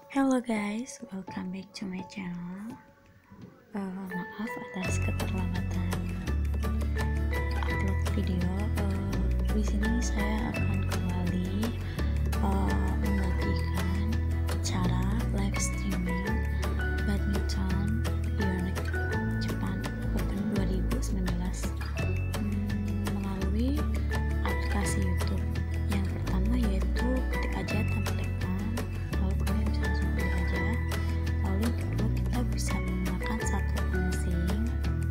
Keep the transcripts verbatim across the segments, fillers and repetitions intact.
Hello guys, welcome back to my channel. Uh, maaf atas keterlambatan upload video. Uh, di sini saya akan kembali uh, membagikan cara live streaming badminton Unit Jepang Open dua ribu sembilan belas hmm, melalui aplikasi YouTube. Yang pertama yaitu ketik aja tanpa tekan, lalu kalian bisa langsung pilih aja. Lalu yang kedua, kita bisa menggunakan satu asing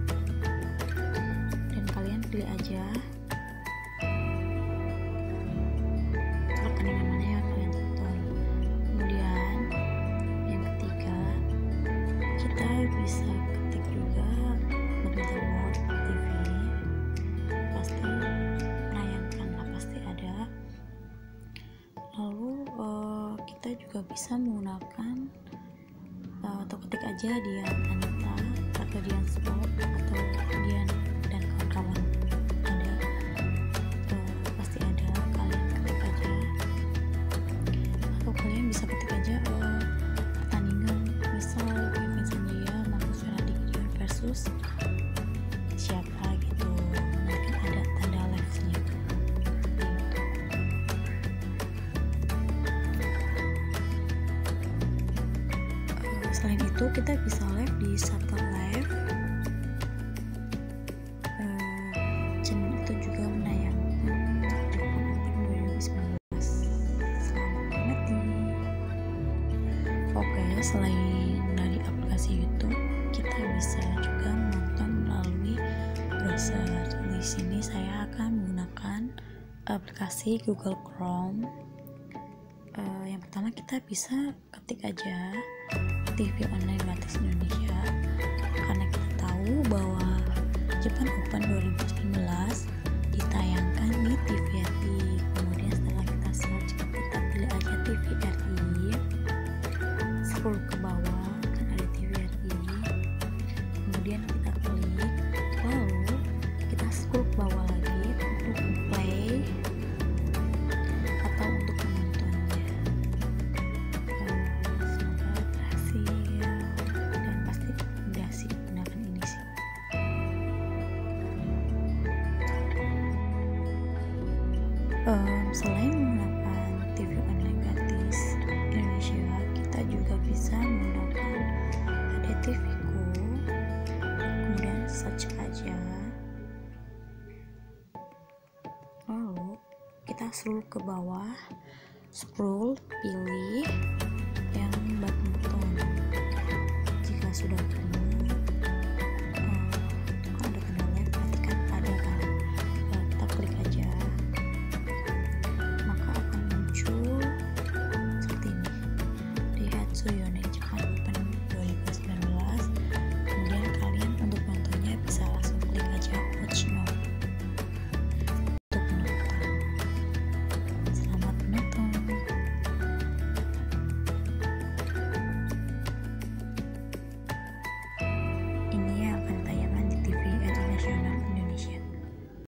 dan kalian pilih aja rekening mana yang kalian tonton. Kemudian yang ketiga, kita bisa ketik juga Badminton World T V, pasti menayangkan lah, pasti ada. Lalu uh, kita juga bisa menggunakan uh, atau ketik aja Dian Anita atau Dian Sport atau Dian dan kawan-kawan, ada uh, pasti ada, kalian ketik aja. Atau kalian bisa ketik aja uh, pertandingan, misal Kevin Sanjaya maupun Fernaldi versus siapa gitu, nanti kan ada tanda live-nya. Selain itu, kita bisa live di Shuttle Live. Uh, channel itu juga menayangkan Ataupun dua ribu sembilan belas. Selamat menikmati. Oke, selain dari aplikasi YouTube, kita bisa juga menonton melalui browser. Di sini saya akan menggunakan aplikasi Google Chrome. Uh, yang pertama, kita bisa ketik aja T V online gratis Indonesia, karena kita tahu bahwa Jepang Open dua ribu sembilan belas ditayangkan di T V R I. Kemudian setelah kita search, kita pilih aja T V R I, scroll ke bawah kan ada T V R I, kemudian kita klik, lalu kita scroll ke bawah lagi untuk play atau untuk menontonnya. Um, selain menggunakan T V online gratis Indonesia, kita juga bisa menggunakan ada T V-ku, kemudian search aja, lalu kita scroll ke bawah, scroll pilih